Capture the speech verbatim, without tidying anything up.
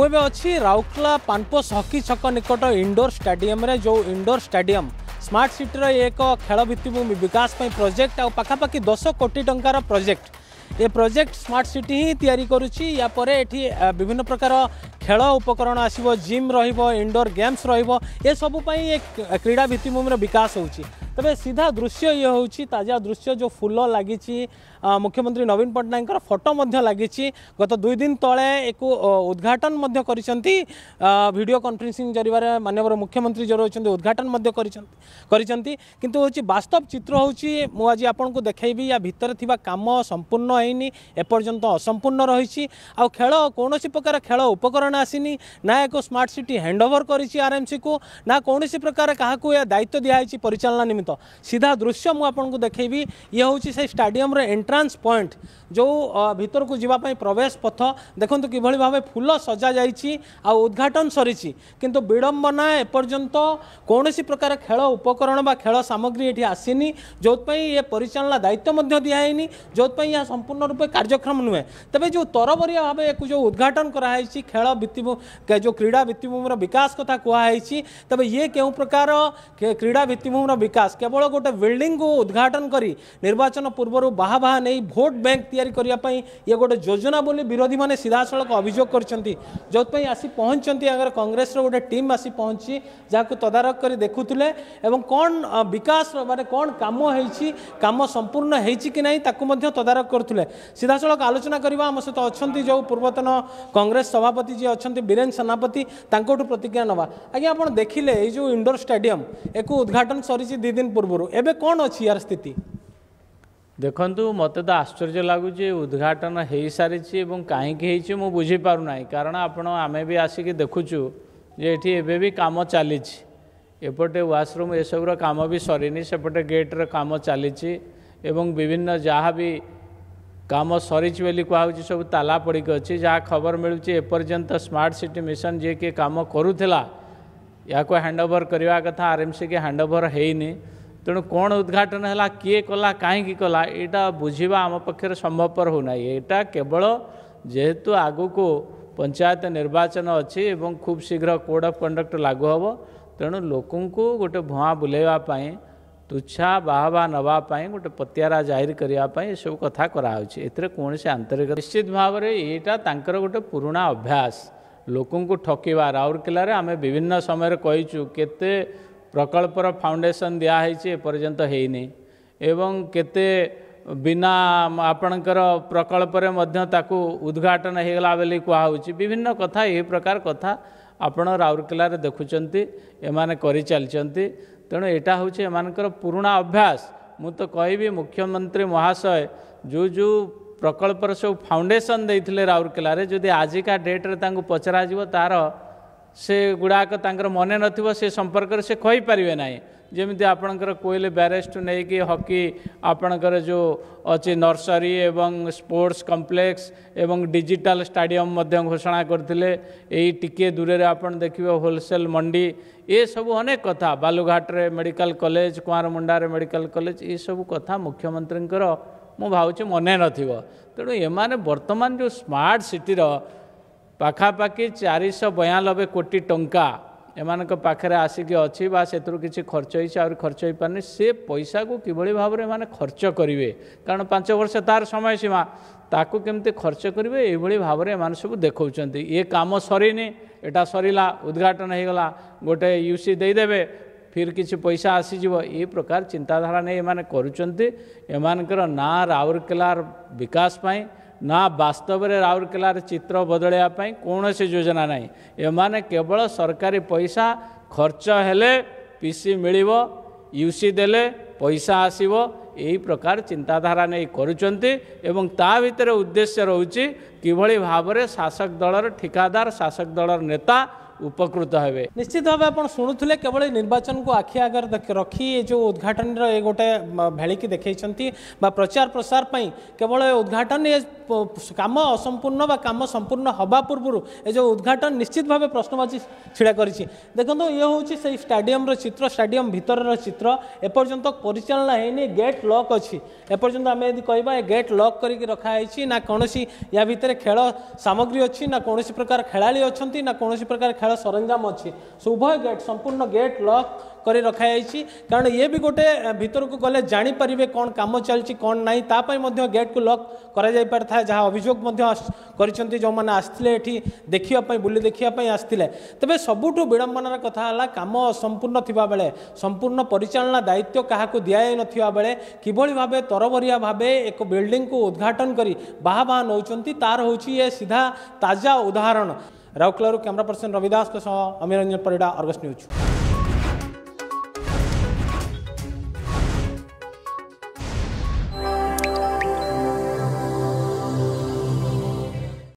मुझे अच्छी राउरकेला पानपोश हॉकी छक निकट इंडोर स्टेडियम रे जो इंडोर स्टेडियम स्मार्ट सिटी एक खेल भित्तिभूमि विकास प्रोजेक्ट आ पाखापाखि दस कोटी टंकार प्रोजेक्ट ये प्रोजेक्ट स्मार्ट सिटी ही तैयारी करुच्ची या परे एठी विभिन्न प्रकार खेल उपकरण आसीबो जिम रहिबो इंडोर गेम्स रहिबो ए सबु पई एक क्रीड़ा भित्तिभूमि विकास होउची तबे सीधा दृश्य ये होउची ताजा दृश्य जो फूल लागिची मुख्यमंत्री नवीन पट्टनायक फोटो मध्य लागिची गत दुई दिन तले एक उद्घाटन मध्य करिसंती वीडियो कॉन्फ्रेंसिंग जरिवारे माननीय मुख्यमंत्री जो रहिसंती उद्घाटन मध्य करिसंती करिसंती किंतु होची वास्तव चित्र होची मु आज आपन को देखाइबी या भितर थिबा काम संपूर्ण हैनी एपर्यंत असंपूर्ण रहिछि आ खेल कोनोसी प्रकार खेल उपकरण आसीनी ना एक स्मार्ट सिटी हैंडओवर करिछि आरएमसी को ना कोनोसी प्रकार काहाकू या दायित्व दिया हैछि परिचालना निमित्त सीधा दृश्य मु आपन को देखाइबी ये होची से स्टेडियम रे एंट्रांस पॉइंट जो भीतर को जीवा पई प्रवेश पथ देखंतु किभଳି भाबे फूल सजा जाइछि आ उद्घाटन सरिछि किंतु विडंबना एपर्यंत कोनोसी प्रकार खेल उपकरण बा खेल सामग्री एठी आसीनी जोत पई ये परिचालना दायित्व मध्य दिया हैनी जोत पई या संपूर्ण रूपे कार्यक्रम नुहे तबे जो तरबरिया भाबे एक जो उद्घाटन करा हैछि खेल भित्तिभूमि जो क्रीड़ा भित्तिभूमि विकास कथा कुआ हैछि तबे ये केउ प्रकार क्रीड़ा भित्तिभूमि विकास केवल गोटे बिल्डिंग को उद्घाटन करी निर्वाचन पूर्व बाहा बाहा नहीं भोट बैंक तैयारी करिया पई ये गोटे योजना बोली विरोधी माने सीधा सड़क अभियोग करछंती जोत पई आसी पहुंचंती अगर कांग्रेस रो गोटे टीम आसी पहुंची जाको तदारक करी देखुतले एवं कोन विकास माने कोन काम हेछि काम संपूर्ण हेछि कि नहीं ताकू मध्य तदारक करथुले सीधा सड़क आलोचना करबा हम सहित अछंती जो पूर्वतन कांग्रेस सभापति जी अछंती बीरेन सेनापति तांकोटु प्रतिज्ञा नवा आज्ञा आपण देखिले ए जो इंडोर स्टेडियम एको उद्घाटन सरिछि दि दिन पूर्व एबे कोन अछि यार स्थिति देखंतु मते तो आश्चर्य लगुच उद्घाटन हो सारी कहीं मु बुझी पार ना कारण आपण आमे भी आसिक देखुचु जे एठी एबे भी काम चली एपटे वाशरूम ये सब काम भी सरीनी सेपटे गेट्र काम चली विभिन्न जहाँ भी काम सरी कहूँ सब ताला पड़क अच्छी जहाँ खबर मिलूँ एपर्यंत स्मार्ट सिटी मिशन जी किए कम करूला या हैंडओवर करने कथा आरएमसी के हैंडओवर होनी तेणु कौन उद्घाटन है किए कला कहीं कला यहाँ बुझा आम पक्षर संभवपर होना यहाँ केवल जेहेतु आगु को पंचायत निर्वाचन अच्छी एवं खूब शीघ्र कोड ऑफ कंडक्ट लागू हम तेणु लोक गोटे भुआ बुलेवाई तुच्छा बाहबा नवापाई गोटे पतियारा जाहिर करने सब कथा कराऊँच ए कौन से आंतरिक निश्चित भाव में यहाँ गोटे पुराणा अभ्यास लोक ठकवा राउरकेला आम विभिन्न समय कहीचु केते प्रकल्पर फाउंडेशन दिखाई एपर्यंत होनी एवं केते बिना आपणकर प्रकल्पर ताकू उद्घाटन होगला बेली कहूँ विभिन्न कथा ये प्रकार कथा आपण राउरकेला देखुंत एमाने करि चलचंती तेणु यहाँ हूँ एमानकर पुराणा अभ्यास मु तो कहबी मुख्यमंत्री महाशय जो जो प्रकल्पर सब फाउंडेशन देते राउरकेला जदि आजिका डेट्रे पचरा तार से गुड़ाक मन न से संपर्क से कहींपारे ना जमी आपणकर कोयल ब्यारेज टू नहीं कि हॉकी आपणकर जो अच्छी नर्सरी एवं स्पोर्ट्स कॉम्प्लेक्स एवं डिजिटल स्टेडियम मध्य घोषणा करते यही टिके दूर रे आपण देखिए होलसेल मंडी ये सब अनेक कथा बालुघाट रे medical college Kuarmunda medical college ये सब कथा मुख्यमंत्री मु भावुँ मन न तेणु एमाने वर्तमान जो स्मार्ट सिटीर पाखापाखि चार सौ बयानबे कोटी टंका एमान पाखे आसिक अच्छी बा से किसी खर्च हो खर्च हो पारनी से पैसा को किभली भाव में खर्च करेंगे कारण पांच वर्ष तार समय सीमा ताकू केमती खर्च करेंगे ये भाव में एम सब देखा ये कम सरीनी एटा सरला उद्घाटन होगला गोटे यूसी देदेवे फिर किसी पैसा आसीज ये प्रकार चिंताधारा नहीं एम कर ना राउरकेलार विकास पाई ना वास्तव में राउरकेलार चित्र बदलवाई कौन से योजना ना एमाने केवल सरकारी पैसा खर्च हेले पीसी मिलिबो यूसी देले पैसा आसीबो यही प्रकार चिंताधारा नहीं करुचंती एवं ता भीतर उद्देश्य रोची किभली भाव में शासक दलर ठिकादार शासक दलर नेता उपकृत हेबे। निश्चित भाव आप शुणुले केवल निर्वाचन को आखि आगे रखी जो उद्घाटन गोटे भेलिकी देखते प्रचार प्रसार केवल उद्घाटन ये काम असंपूर्ण बा काम संपूर्ण हवा पूर्व ये जो उद्घाटन निश्चित भाव प्रश्नवाची छिड़ा कर देखो ये हूँ से स्टाडियम चित्र स्टाडियम भितर चित्र एपर्यंत परिचालना है गेट लॉक अच्छी एपर्यंत आम यदि कह गेट लॉक करके रखाई ना कौन या भितर खेल सामग्री अच्छी ना कौन प्रकार खेलाड़ी अच्छा ना कौन प्रकार खेल सरंजाम अच्छी उभय गेट संपूर्ण गेट लॉक कर रखाई कारण ये भी गोटे भीतर को गले जानीपारे कौन काम चलती कौन ना तापाई गेट को लॉक कर जहाँ अभियोग कर जो मैंने आसते देखापी बुली देखापी आसते तेज सबुठ विडंबनार कथा है कम असंपूर्ण थिबा बेले संपूर्ण परिचालना दायित्व क्या दिखाई नथिबा बेले किभली भाबे तरबरिया भाबे एक बिल्डिंग को उद्घाटन करी बाहा बाहा नौचंती तार होची ये सीधा ताजा उदाहरण। राउरकेला कैमरा पर्सन रविदास के सह अमीरंजन परिडा, अर्गस न्यूज।